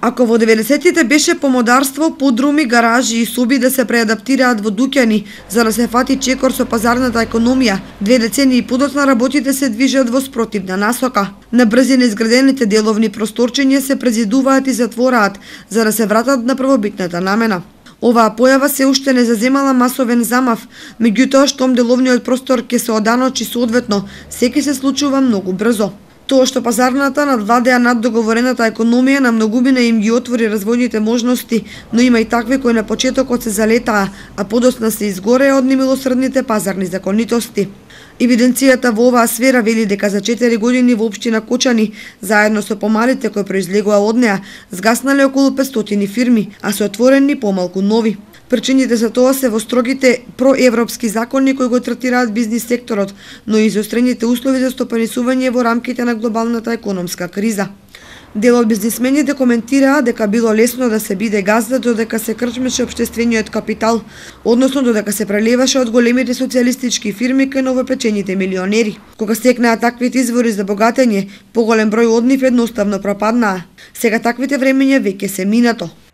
Ако во 90-тите беше помодарство, подруми, гаражи и соби да се преадаптираат во дуќани за да се фати чекор со пазарната економија, 2 децении подоцна работите се движат во спротивна насока. На брзина изградените деловни просторчиња се президуваат и затвораат за да се вратат на првобитната намена. Оваа појава се уште не заземала масовен замав, меѓутоа штом деловниот простор ќе се оданочи соодветно, секи се случува многу брзо. Тоа што пазарната надвладеа над договорената економија на многумина им ги отвори развојните можности, но има и такви кои на почетокот се залетаа, а подоцна се изгореа од немилосредните пазарни законитости. Евиденцијата во оваа сфера вели дека за 4 години во општина Кочани, заедно со помалите кои произлегува од неа, згаснале околу 500 фирми, а се отворени помалку нови. Причините за тоа се во строгите проевропски закони кои го третираат бизнис секторот, но и изострените услови за стопанисување во рамките на глобалната економска криза. Дел од бизнисмените коментираа дека било лесно да се биде газда додека се крчмеше општествениот капитал, односно додека се прелеваше од големите социјалистички фирми кај новопечените милионери. Кога стекнаа таквите извори за богатење, поголем број од нив едноставно пропаднаа. Сега таквите времења веќе се минато.